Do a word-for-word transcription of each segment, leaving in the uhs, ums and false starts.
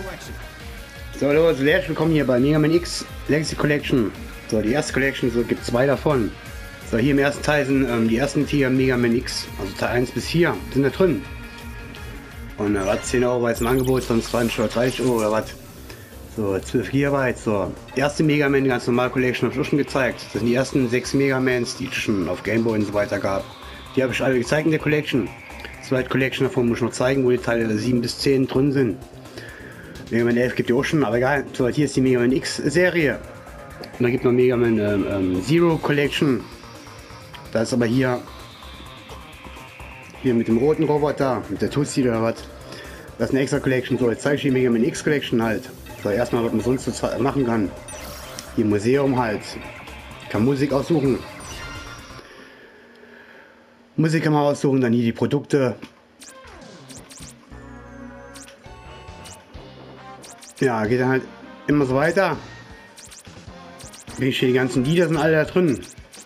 So, hallo, also herzlich willkommen hier bei Mega Man X Legacy Collection. So, die erste Collection, so gibt es zwei davon. So, hier im ersten Teil sind ähm, die ersten Tier Mega Man X, also Teil eins bis vier, sind da drin. Und äh, was, zehn Euro war jetzt im Angebot, sonst zwanzig oder dreißig Euro oder was. So, zwölf Gigabyte, so. Erste Mega Man, die ganz normale Collection, habe ich auch schon gezeigt. Das sind die ersten sechs Mega Mans, die es schon auf Game Boy und so weiter gab. Die habe ich alle gezeigt in der Collection. Zweite Collection davon muss ich noch zeigen, wo die Teile sieben bis zehn drin sind. Mega Man elf gibt es auch schon, aber egal. So, hier ist die Mega Man X Serie. Und dann gibt es noch Mega Man ähm, ähm, Zero Collection. Da ist aber hier, hier mit dem roten Roboter, mit der Tussi oder was. Das ist eine extra Collection. So, jetzt zeige ich die Mega Man X Collection halt. So, erstmal, was man sonst so machen kann. Hier im Museum halt. Ich kann Musik aussuchen. Musik kann man aussuchen, dann hier die Produkte. Ja, geht dann halt immer so weiter. Wie steht, die ganzen Lieder sind alle da drin.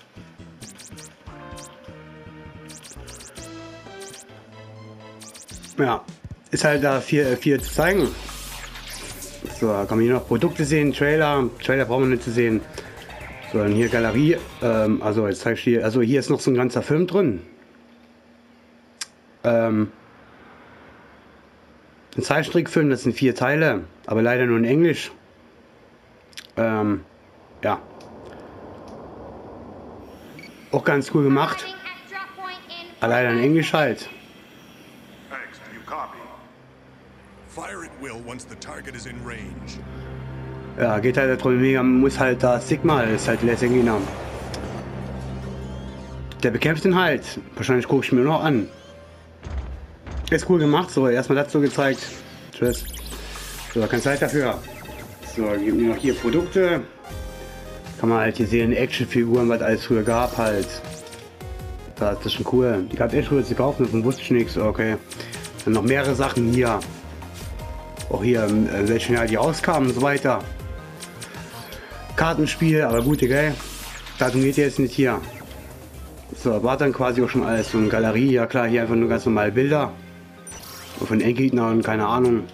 Ja, ist halt da viel, viel zu zeigen. So, kann man hier noch Produkte sehen, Trailer. Trailer brauchen wir nicht zu sehen. So, dann hier Galerie. Ähm, also jetzt zeige ich hier, also hier ist noch so ein ganzer Film drin. Ähm, ein Zeichentrickfilm, das sind vier Teile, aber leider nur in Englisch. Ähm, ja. Auch ganz cool gemacht. Aber leider in Englisch halt. Ja, geht halt darum, man muss halt da Sigma, das ist halt letztendlich genau. Der bekämpft ihn halt. Wahrscheinlich gucke ich mir noch an. Ist cool gemacht, so erstmal dazu gezeigt. Tschüss. So, keine Zeit dafür. So, gibt mir noch hier Produkte. Kann man halt hier sehen, Actionfiguren, was alles früher gab halt. Das ist schon cool. Die gab es echt früher zu kaufen, davon wusste ich nichts. Okay. Dann noch mehrere Sachen hier. Auch hier, in welchen Jahr die rauskamen und so weiter. Kartenspiel, aber gut, egal. Datum geht jetzt nicht hier. So, war dann quasi auch schon alles. So eine Galerie, ja klar, hier einfach nur ganz normale Bilder. Von Endgegnern und keine Ahnung.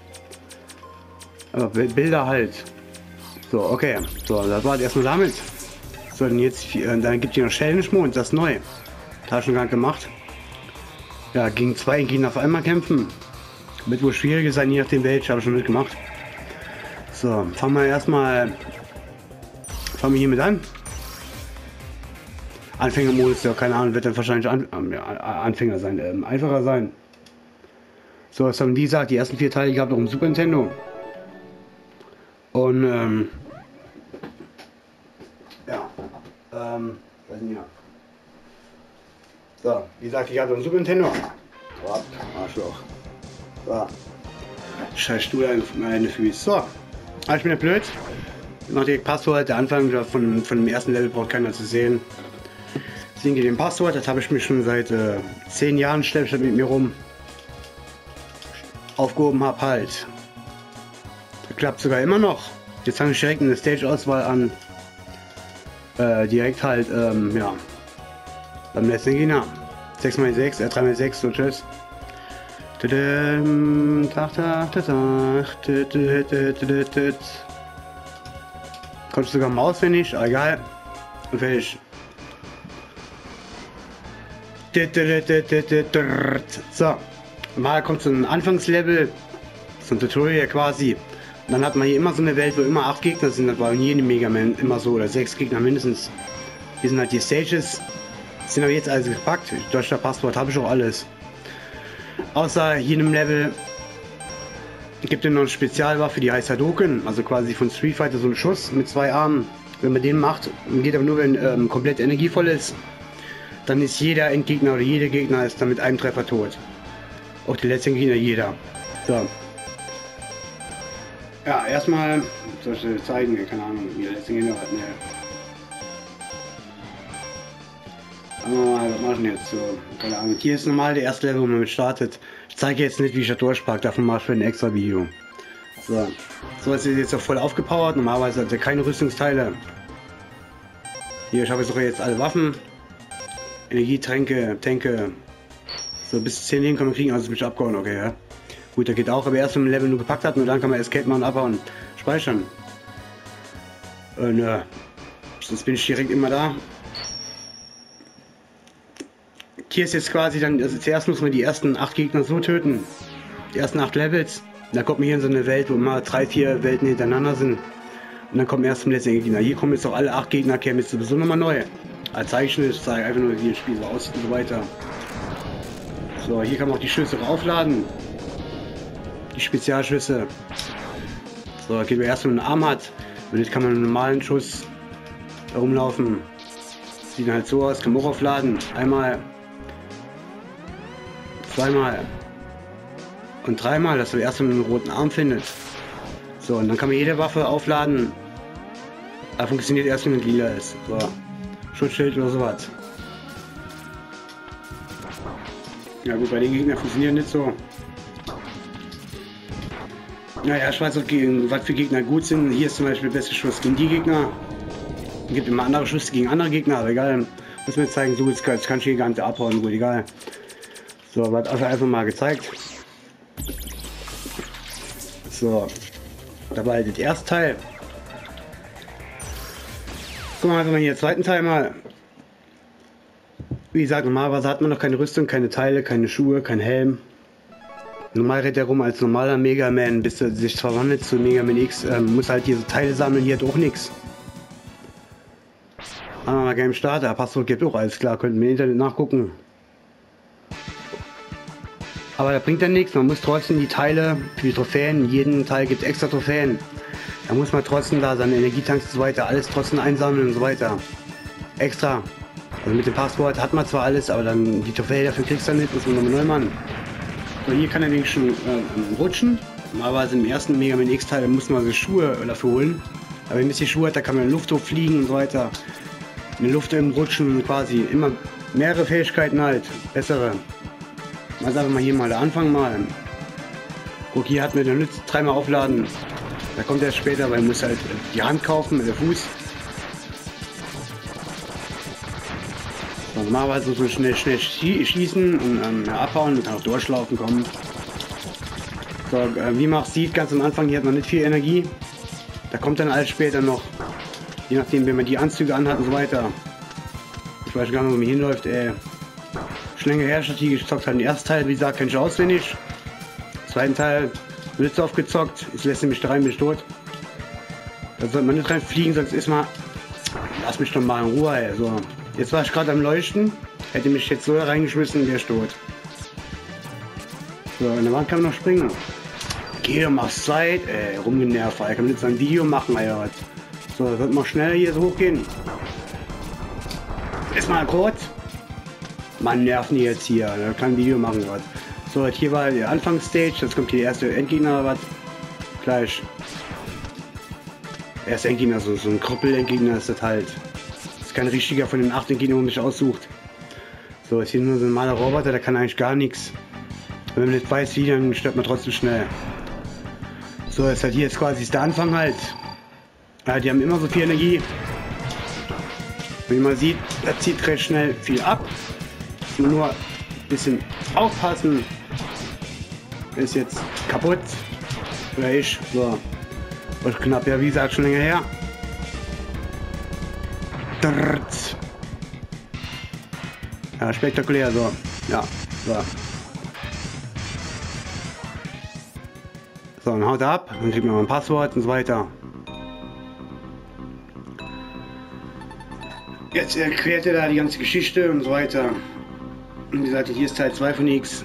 Aber Bilder halt. So, okay. So, das war erstmal damit. So, dann jetzt, dann gibt es hier noch Challenge Mode, das ist neu. Das habe ich schon gar nicht gemacht. Ja, gegen zwei Gegner auf einmal kämpfen. Wird wohl schwieriger sein, je nachdem welche, habe ich schon mitgemacht. So, fangen wir erstmal. Fangen wir hiermit an. Anfängermodus, ja, keine Ahnung, wird dann wahrscheinlich an, ja, Anfänger sein, ähm, einfacher sein. So, es haben wie gesagt die ersten vier Teile gehabt, auch im Super Nintendo. Und ähm, ja, ähm, was ist denn hier? So, wie gesagt, ich habe im Super Nintendo. So, Arschloch. So. Scheiß Stuhl an meine Füße. So, aber ich bin ja blöd. Noch direkt Passwort, der Anfang von, von dem ersten Level braucht keiner zu sehen. Deswegen geht den Passwort, das habe ich mir schon seit äh, zehn Jahren schleppe ich mit mir rum. Aufgehoben habe halt. Das klappt sogar immer noch. Jetzt fange ich direkt eine Stage-Auswahl an. Äh, direkt halt, ähm, ja. Beim letzten Gegner. sechs mal sechs, äh, drei mal sechs, so tschüss. Tag, Tag, Tag, Tag. Konntest sogar mal auswendig, egal. Und fertig. So. Mal kommt so ein Anfangslevel, so ein Tutorial quasi. Und dann hat man hier immer so eine Welt, wo immer acht Gegner sind. Das war in jedem Mega Man immer so, oder sechs Gegner mindestens. Hier sind halt die Stages. Sind aber jetzt alles gepackt. Deutscher Passwort habe ich auch alles. Außer jedem Level gibt es noch eine Spezialwaffe, die heißt Hadouken. Also quasi von Street Fighter so ein Schuss mit zwei Armen. Wenn man den macht, geht aber nur, wenn ähm, komplett energievoll ist. Dann ist jeder Endgegner oder jeder Gegner ist dann mit einem Treffer tot. Auch die letzten Gegner jeder. So. Ja, erstmal soll ich dir zeigen, keine Ahnung, wie der letzte Gegner hat. Ne. Aber was machen wir jetzt so? Keine Ahnung. Hier ist normal der erste Level, wo man mit startet. Ich zeige jetzt nicht, wie ich das durchpacke, davon mache ich für ein extra Video. So. So ist jetzt auch voll aufgepowert. Normalerweise hat er keine Rüstungsteile. Hier, ich habe jetzt auch jetzt alle Waffen. Energietränke, Tänke. So bis zehn Leben kann man kriegen, also bin ich abgehauen, okay, ja. Gut, der geht auch, aber erst wenn man Level nur gepackt hat und dann kann man Escape machen, abhauen, speichern. Und äh, sonst bin ich direkt immer da. Hier ist jetzt quasi dann, also zuerst muss man die ersten acht Gegner so töten. Die ersten acht Levels. Dann kommt man hier in so eine Welt, wo mal drei, vier Welten hintereinander sind. Und dann kommt erst zum letzten Gegner. Hier kommen jetzt auch alle acht Gegner, kämen jetzt sowieso nochmal neu. Als Zeichen, ich zeige einfach nur, wie das Spiel so aussieht und so weiter. So, hier kann man auch die Schüsse aufladen. Die Spezialschüsse. So, da geht man erst, wenn man einen Arm hat. Und jetzt kann man einen normalen Schuss herumlaufen. Sieht halt so aus, kann man auch aufladen. Einmal. Zweimal. Und dreimal, dass man erst wenn man einen roten Arm findet. So, und dann kann man jede Waffe aufladen. Aber funktioniert erst, wenn man lila ist. So. Schutzschild oder sowas. Ja gut, bei den Gegnern funktioniert nicht so. Naja, ich weiß auch, gegen was für Gegner gut sind. Hier ist zum Beispiel der beste Schuss gegen die Gegner. Es gibt immer andere Schüsse gegen andere Gegner, aber egal. Muss mir zeigen, so jetzt kann ich hier gar nicht abhauen, gut, egal. So, wird also einfach mal gezeigt. So, dabei der erste Teil. Gucken wir einfach mal hier den zweiten Teil mal. Wie gesagt, normalerweise hat man noch keine Rüstung, keine Teile, keine Schuhe, kein Helm. Normal rennt er rum als normaler Mega Man, bis er sich verwandelt zu Mega Man X. Ähm, muss halt diese Teile sammeln, hier hat auch nichts. Aber mal Game Starter, Passwort gibt auch, alles klar, könnten wir im Internet nachgucken. Aber da bringt dann nichts, man muss trotzdem die Teile für die Trophäen, jeden Teil gibt es extra Trophäen. Da muss man trotzdem da seine Energietanks und so weiter, alles trotzdem einsammeln und so weiter. Extra. Also mit dem Passwort hat man zwar alles, aber dann die Trophäe dafür kriegst du nicht, muss man nochmal neu machen. So, hier kann er wenigstens äh, rutschen. Normalerweise im ersten Mega Man X Teil muss man so Schuhe dafür holen. Aber wenn man ein bisschen Schuhe hat, da kann man in der Luft hochfliegen und so weiter. In der Luft im Rutschen quasi immer mehrere Fähigkeiten halt, bessere. Also einfach mal hier mal der Anfang mal. Guck, hier hat mir der Nütz dreimal aufladen. Da kommt erst später, weil man muss halt die Hand kaufen mit der Fuß. Normalerweise muss man schnell, schnell schießen und ähm, abhauen und dann auch durchlaufen kommen. So, äh, wie man auch sieht, ganz am Anfang hier hat man nicht viel Energie. Da kommt dann alles später noch. Je nachdem, wenn man die Anzüge anhat und so weiter. Ich weiß gar nicht, wo man hinläuft, ey. Schlänger Herrscher-Tiger gezockt hat den ersten Teil, wie gesagt, kenn ich auswendig. Zweiten Teil wird es aufgezockt. Jetzt lässt er mich da rein, bin ich tot. Da sollte man nicht rein fliegen, sonst ist man. Lass mich doch mal in Ruhe, ey. So. Jetzt war ich gerade am Leuchten. Hätte mich jetzt so reingeschmissen, wäre ich tot. So, in der Wand kann man noch springen. Geh doch, mach's Zeit, ey. Rumgenervt, ey. Kann man jetzt ein Video machen, ey. So, wird mal schneller hier so hochgehen. Ist mal kurz. Man nervt die jetzt hier. Da kann ein Video machen, was. So, hier war die Anfangsstage. Jetzt kommt hier der erste Endgegner, oder was? Gleich. Erster Endgegner, so, so ein Krüppel-Endgegner ist das halt. Das ist kein richtiger von den acht Endgegnern, wo man sich aussucht. So, ist hier nur so ein normaler Roboter, der kann eigentlich gar nichts. Wenn man nicht weiß wie, dann stirbt man trotzdem schnell. So, ist halt hier jetzt quasi ist der Anfang halt. Ja, die haben immer so viel Energie. Wie man sieht, das zieht recht schnell viel ab. Nur ein bisschen aufpassen. Ist jetzt kaputt. Oder ich. So. Und knapp, ja, wie gesagt, schon länger her. Drrrt. Ja, spektakulär, so. Ja, so. So, dann haut er ab. Dann kriegt man mal ein Passwort und so weiter. Jetzt erklärt er da die ganze Geschichte und so weiter. Und wie gesagt, hier ist Teil zwei von X.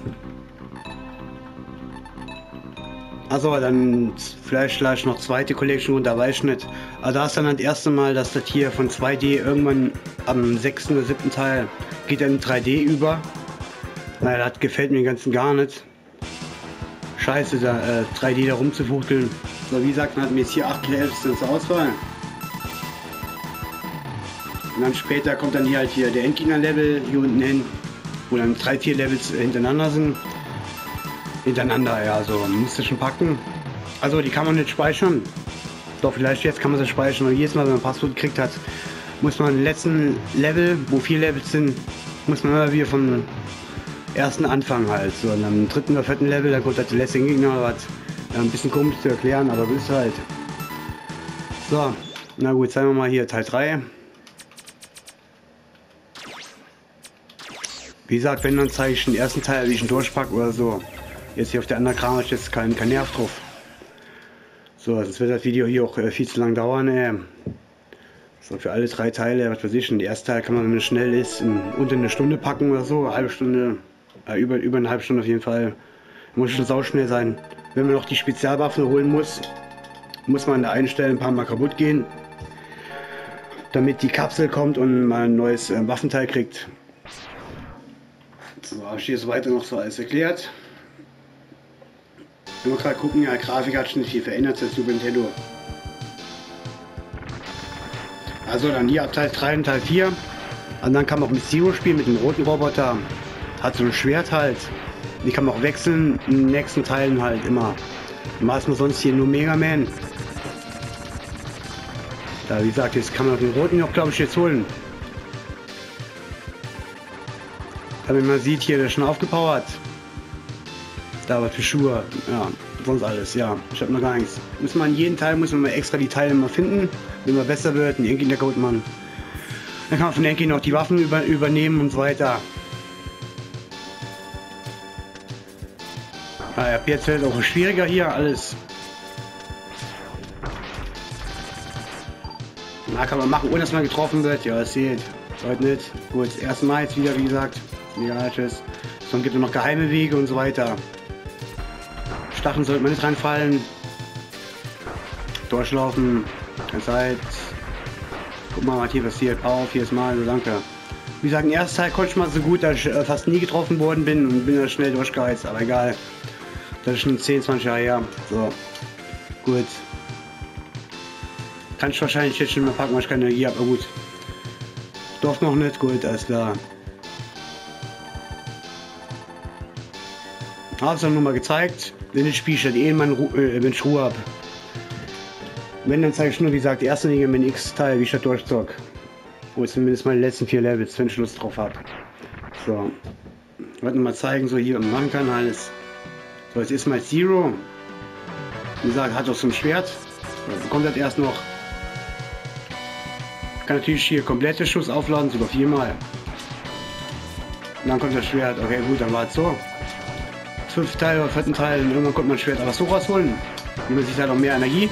Also dann vielleicht gleich noch zweite Collection runter, weiß ich nicht. Aber da ist dann das erste Mal, dass das hier von zwei D irgendwann am sechsten oder siebten Teil geht dann in drei D über. Naja, das gefällt mir ganz gar nicht. Scheiße, da äh, drei D da rumzufuchteln. So, wie gesagt, man hat mir jetzt hier acht Levels zur Auswahl. Und dann später kommt dann hier halt hier der Endgegner-Level hier unten hin, wo dann drei, vier Levels hintereinander sind. Hintereinander, ja, so müsste schon packen. Also die kann man nicht speichern. Doch vielleicht jetzt kann man sie speichern, weil jedes Mal, wenn man ein Passwort gekriegt hat, muss man den letzten Level, wo vier Levels sind, muss man immer wieder von ersten Anfang halt. So, und am dritten oder vierten Level, da kommt halt der letzte Gegner, was ja, ein bisschen komisch zu erklären, aber so ist halt. So, na gut, sagen wir mal hier Teil drei. Wie gesagt, wenn, dann zeige ich den ersten Teil, wie ich ihn durchpacke oder so. Jetzt hier auf der anderen Kram habe ich jetzt keinen kein Nerv drauf. So, sonst wird das Video hier auch äh, viel zu lang dauern. Äh. So, für alle drei Teile, was weiß ich, den ersten Teil kann man, wenn es schnell ist, in, unter eine Stunde packen oder so. Eine halbe Stunde, äh, über, über eine halbe Stunde auf jeden Fall. Muss schon sauschnell sein. Wenn man noch die Spezialwaffen holen muss, muss man da einstellen, ein paar Mal kaputt gehen, damit die Kapsel kommt und man ein neues äh, Waffenteil kriegt. So, habe ich hier so weiter noch so alles erklärt. Wenn wir gerade gucken, ja, Grafik hat schon nicht viel verändert seit Super Nintendo. Also dann hier ab Teil drei und Teil vier. Und dann kann man auch mit Zero spielen, mit dem roten Roboter. Hat so ein Schwert halt. Die kann man auch wechseln, in den nächsten Teilen halt immer. Was man sonst hier nur Mega Man. Da, wie gesagt, jetzt kann man den roten noch, glaube ich, jetzt holen. Damit man sieht, hier, der ist schon aufgepowert. Da was für Schuhe, ja, sonst alles, ja. Ich habe noch gar nichts. Muss man jeden Teil, muss man mal extra die Teile mal finden, wenn man besser wird, ein Enki in der Goldmann. Dann kann man von Enki noch die Waffen über, übernehmen und so weiter. Ja, jetzt wird es auch schwieriger hier alles. Na, kann man machen, ohne dass man getroffen wird. Ja, es sieht heute nicht. Gut, das erste Mal jetzt wieder, wie gesagt. Ja, tschüss. Dann gibt es noch geheime Wege und so weiter. Stacheln sollte man nicht reinfallen. Durchlaufen. Keine Zeit. Guck mal, was hier passiert. Auf, hier ist mal, so danke. Wie gesagt, im ersten Teil konnte ich mal so gut, dass ich äh, fast nie getroffen worden bin und bin da schnell durchgeheizt. Aber egal. Das ist schon zehn, zwanzig Jahre her. So. Gut. Kann ich wahrscheinlich jetzt schon mal packen, weil ich keine Energie habe. Aber gut. Doch noch nicht. Gut, alles klar. Habe es auch nur mal gezeigt, wenn ich spiele, eh in meinen Ru äh, wenn ich Ruhe habe. Wenn, dann zeige ich nur, wie gesagt, die erste Linie mit dem X-Teil, wie ich das durchzog. Wo zumindest meine letzten vier Levels, wenn ich Lust drauf habe. So. Ich wollte mal zeigen, so hier, machen kann alles. So, jetzt ist mal Zero. Wie gesagt, hat auch so ein Schwert. So, bekommt das erst noch. Kann natürlich hier komplette Schuss aufladen, sogar viermal. Und dann kommt das Schwert. Okay, gut, dann war es so. Fünften Teil oder vierten Teil, und irgendwann konnte man Schwert aber so rausholen. Und man sieht halt auch mehr Energie.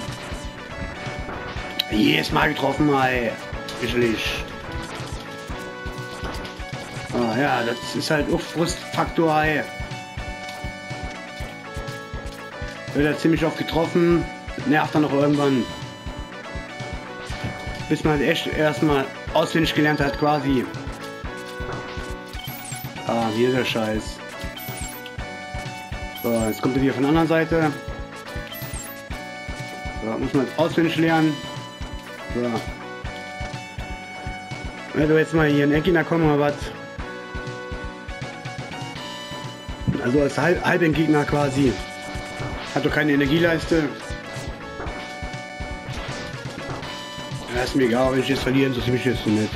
Jedes Mal getroffen, ey. Sicherlich. Ah ja, das ist halt auch Frustfaktor, ey. Wird er ziemlich oft getroffen, nervt dann noch irgendwann. Bis man echt erstmal auswendig gelernt hat, quasi. Ah, hier ist der Scheiß. So, jetzt kommt er wieder von der anderen Seite. So, muss man auswendig lernen. So. Wenn du jetzt mal hier in Endgegner kommen oder was. Also als Halb Halbendgegner quasi. Hat doch keine Energieleiste. Ja, ist mir egal, wenn ich jetzt verliere, interessiert mich jetzt nicht.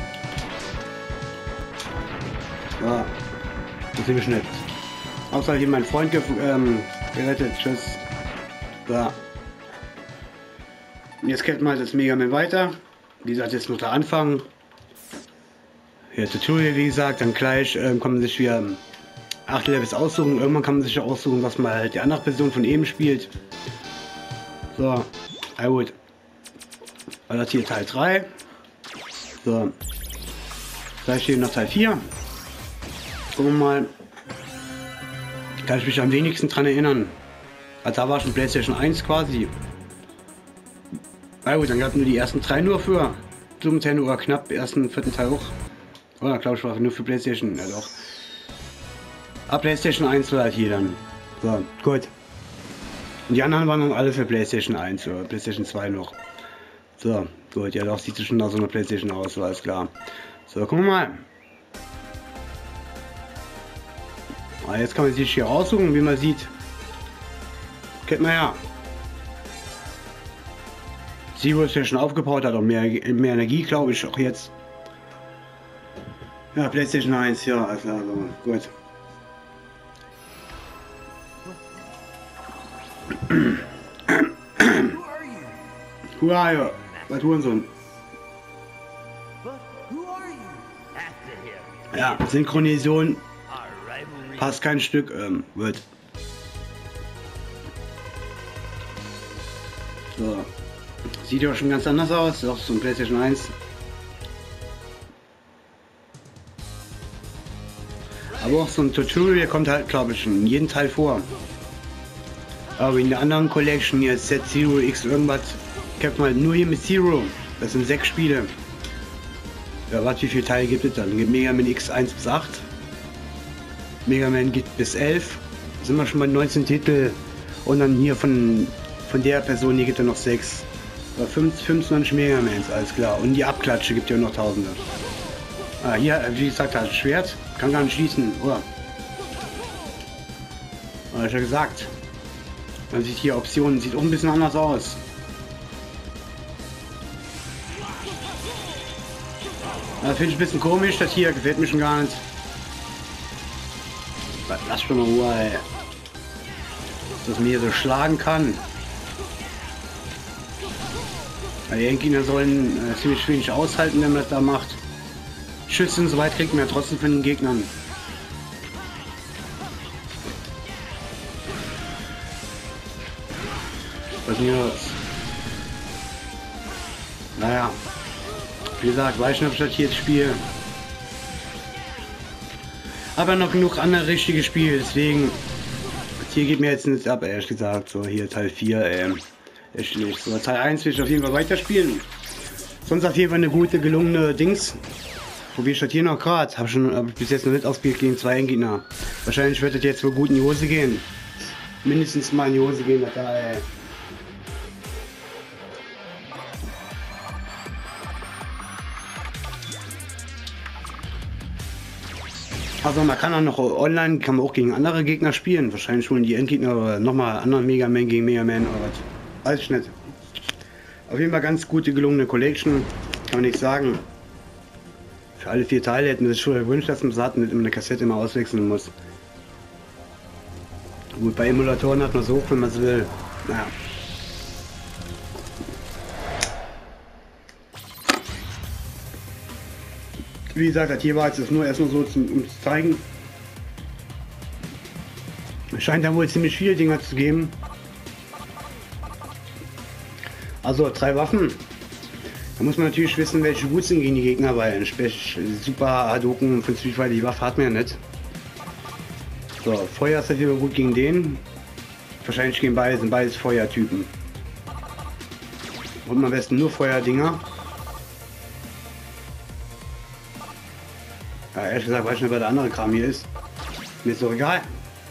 So. Interessiert mich nicht. Außer hier mein Freund ge ähm, gerettet. Tschüss. So. Jetzt kennt man das Mega Man weiter. Wie gesagt, jetzt noch der Anfang. Hier Tutorial, wie gesagt, dann gleich ähm, kann man sich wieder acht Levels aussuchen. Irgendwann kann man sich ja aussuchen, dass man halt die andere Person von eben spielt. So, ah gut. War das hier Teil drei. So. Gleich hier noch Teil vier. Gucken wir mal. Kann ich mich am wenigsten dran erinnern. Also da war schon PlayStation eins quasi. Na gut, dann gab es nur die ersten drei nur für Super Nintendo oder knapp ersten vierten Teil auch. Oder glaube ich war nur für PlayStation, ja doch. Ab PlayStation eins war halt hier dann. So, gut. Und die anderen waren dann alle für PlayStation eins oder PlayStation zwei noch. So, gut, ja doch, sieht schon nach so einer PlayStation aus, so alles klar. So, gucken wir mal. Ah, jetzt kann man sich hier aussuchen, wie man sieht. Kennt man ja. Zero ist ja schon aufgebaut, hat auch mehr, mehr Energie, glaube ich, auch jetzt. Ja, PlayStation eins, ja, also, also gut. Hurra, ja. Was Hurensohn. Ja, Synchronisation passt kein Stück, ähm, wird. So. Sieht ja schon ganz anders aus, auch so ein PlayStation eins. Aber auch so ein Tutorial kommt halt, glaube ich, in jedem Teil vor. Aber in der anderen Collection, jetzt Z Zero X irgendwas, kämpft man halt nur hier mit Zero. Das sind sechs Spiele. Ja, was, wie viele Teile gibt es dann? Gibt Mega Man X eins bis acht. Mega Man gibt bis elf. Sind wir schon bei neunzehn Titel. Und dann hier von, von der Person, hier gibt es noch sechs. fünfundzwanzig Mega Mans, alles klar. Und die Abklatsche gibt ja noch Tausende. Ah, hier, wie gesagt, das Schwert kann gar nicht schießen, oder? Habe ich ja gesagt. Man sieht hier Optionen, sieht auch ein bisschen anders aus. Das finde ich ein bisschen komisch, das hier gefällt mir schon gar nicht. Lass schon mal Ruhe, ey. Dass man hier so schlagen kann. Die Gegner sollen äh, ziemlich wenig aushalten, wenn man das da macht. Schüsse und so weit kriegt man ja trotzdem von den Gegnern. Was ist denn hier los? Naja. Wie gesagt, weiß nicht, ob ich das hier jetzt spiele. Aber noch genug andere richtige Spiele, deswegen. Hier geht mir jetzt nichts ab, ehrlich gesagt. So, hier Teil vier, ähm. Echt nicht. So, Teil eins will ich auf jeden Fall weiterspielen. Sonst auf jeden Fall eine gute, gelungene Dings. Probiere ich das hier noch gerade. Habe schon hab bis jetzt noch nicht ausgespielt gegen zwei Endgegner. Wahrscheinlich wird das jetzt wohl gut in die Hose gehen. Mindestens mal in die Hose gehen, dass da, ey. Also man kann auch noch online, kann man auch gegen andere Gegner spielen. Wahrscheinlich schon die Endgegner oder nochmal anderen Mega Man gegen Mega Man oder was. Weiß ich nicht. Auf jeden Fall ganz gute gelungene Collection. Kann man nicht sagen. Für alle vier Teile hätten wir sich schon gewünscht, dass man es nicht immer eine Kassette immer auswechseln muss. Gut, bei Emulatoren hat man so, wenn man es will. Naja. Wie gesagt, das hier war jetzt nur erstmal so zum, um zu zeigen. Es scheint da wohl ziemlich viele Dinger zu geben. Also drei Waffen. Da muss man natürlich wissen, welche gut sind gegen die Gegner, weil ein super Hadoken von Street Fighter, die Waffe hat man ja nicht. So, Feuer ist natürlich gut gegen den. Wahrscheinlich gegen beide, sind beides Feuertypen. Und am besten nur Feuerdinger. Ja, ehrlich gesagt, weiß ich nicht, wer der andere Kram hier ist. Mir ist doch egal.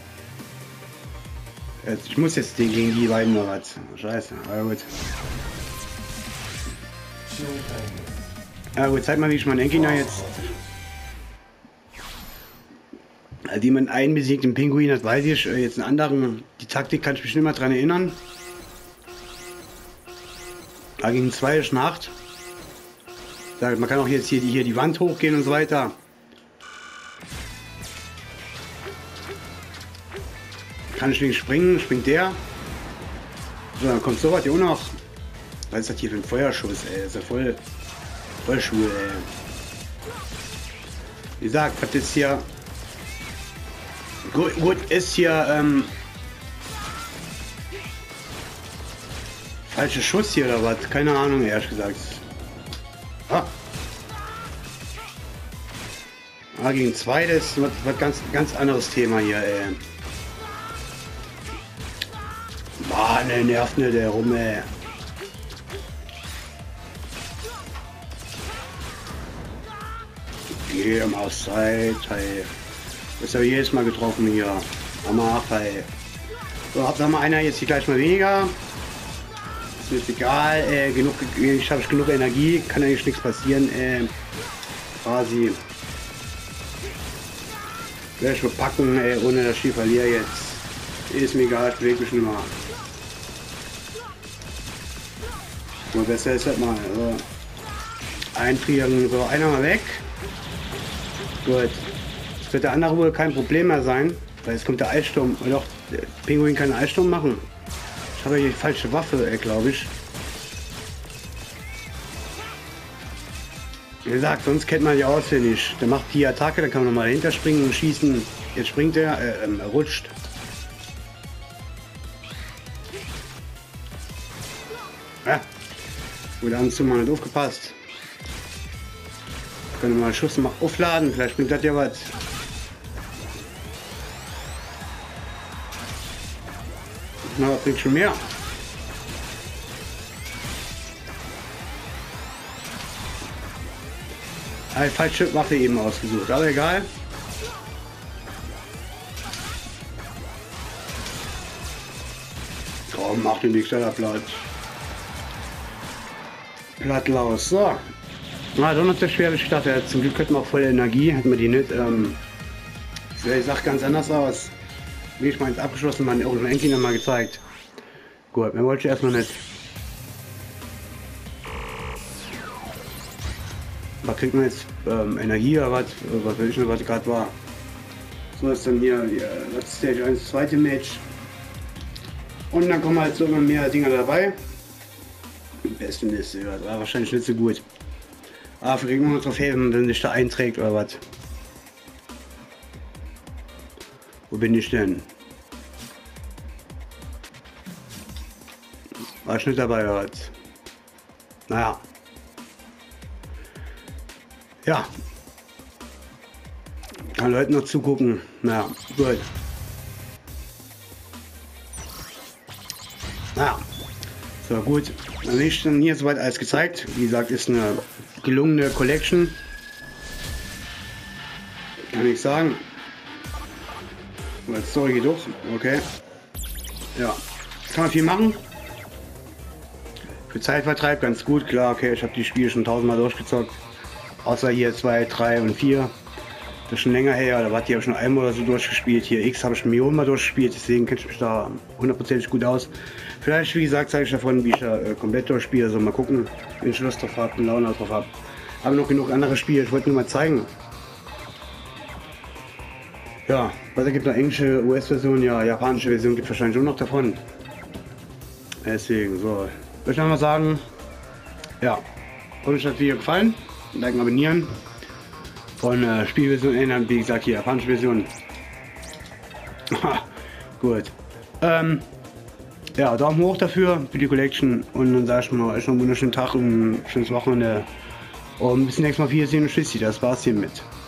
Jetzt, ich muss jetzt den gegen die beiden noch was. Scheiße, aber gut. Ja gut, zeig mal, wie ich meinen Endgegner jetzt... Also jemand einen besiegt, den Pinguin, das weiß ich. Jetzt einen anderen, die Taktik kann ich mich nicht mehr dran erinnern. Da gegen zwei ist Nacht. Man kann auch jetzt hier die, hier die Wand hochgehen und so weiter. Kann ich wegen springen, springt der. So, dann kommt sowas hier auch noch. Was ist das hier für ein Feuerschuss, ey? Ist ja voll, voll schwul, ey. Wie gesagt, was ist hier... Gut, gut ist hier, ähm... falscher Schuss hier oder was? Keine Ahnung, ehrlich gesagt. Ah. Ah, gegen zwei, das ist was, was ganz, ganz anderes Thema hier, ey. Mann, der nervt nicht der rum, ey. Geh mal aus Zeit, ey. Das habe ich jedes Mal getroffen hier. Hammer ab, ey. So, hab mal einer jetzt hier gleich mal weniger. Ist mir jetzt egal, äh, genug, ich habe genug Energie, kann eigentlich nichts passieren, äh, quasi. Werde ich packen, ey, ohne dass ich verliere jetzt. Ist mir egal, ich bewege mich nicht mehr. So, besser ist das mal. So. Einfrieren, so, einer mal weg. Gut. Jetzt wird der andere wohl kein Problem mehr sein, weil jetzt kommt der Eissturm. Oder doch, der Pinguin kann einen Eissturm machen. Ich habe hier die falsche Waffe, glaube ich. Wie gesagt, sonst kennt man ja auswendig. Der macht die Attacke, dann kann man nochmal dahinter springen und schießen. Jetzt springt er, äh, ähm, er rutscht. Ja. Gut, abends mal nicht aufgepasst. Können wir mal Schuss mal aufladen, vielleicht bringt das ja was. Na, was bringt schon mehr? Eine falsche Waffe eben ausgesucht, aber egal. Komm, mach den nicht schneller platt. Plattlaus, so. Na, doch noch der schwere Start. Zum Glück hatten wir auch volle Energie, hat man die nicht. Ähm, die Sache ganz anders aus. Wie ich meins abgeschlossen, man auch einen Endgegner mal gezeigt. Gut, mir wollte ich erstmal nicht. Was kriegt man jetzt? Ähm, Energie oder was? Was will ich noch, was gerade war? So ist dann hier ja, das Stage eins, zweite Match. Und dann kommen halt so immer mehr Dinger dabei. Am besten ist, ja, das war wahrscheinlich nicht so gut. Aber vielleicht kriegen wir noch drauf helfen, wenn sich da einträgt oder was. Wo bin ich denn? War ich nicht dabei oder was? Naja. Ja. Kann Leuten noch zugucken. Na, gut. Na, so gut. Dann ist dann hier soweit alles gezeigt. Wie gesagt, ist eine gelungene Collection. Kann ich sagen. Die Story geht durch. Okay. Ja. Kann man viel machen. Für Zeitvertreib ganz gut. Klar, okay, ich habe die Spiele schon tausendmal durchgezockt. Außer hier zwei, drei und vier. Das ist schon länger her, da war die ja schon einmal oder so durchgespielt. Hier X habe ich schon Millionen mal durchgespielt, deswegen kenne ich mich da hundertprozentig gut aus. Vielleicht, wie gesagt, zeige ich davon, wie ich da äh, komplett durchspiele. Also mal gucken, wenn ich Lust drauf habe und Laune drauf habe. Aber noch genug andere Spiele, ich wollte nur mal zeigen. Ja, weiter gibt es noch englische U S-Version, ja, japanische Version gibt es wahrscheinlich auch noch davon. Deswegen, so. Würde ich noch mal sagen, ja, hoffe euch das Video gefallen. Liken, abonnieren. Von äh, Spielversion ändern, wie gesagt, hier japanische Version. Gut. Ähm, ja, Daumen hoch dafür, für die Collection. Und dann sage ich mal, euch noch einen wunderschönen Tag und ein schönes Wochenende. Und bis zum nächsten Mal. Wiedersehen und tschüssi, das war's hiermit.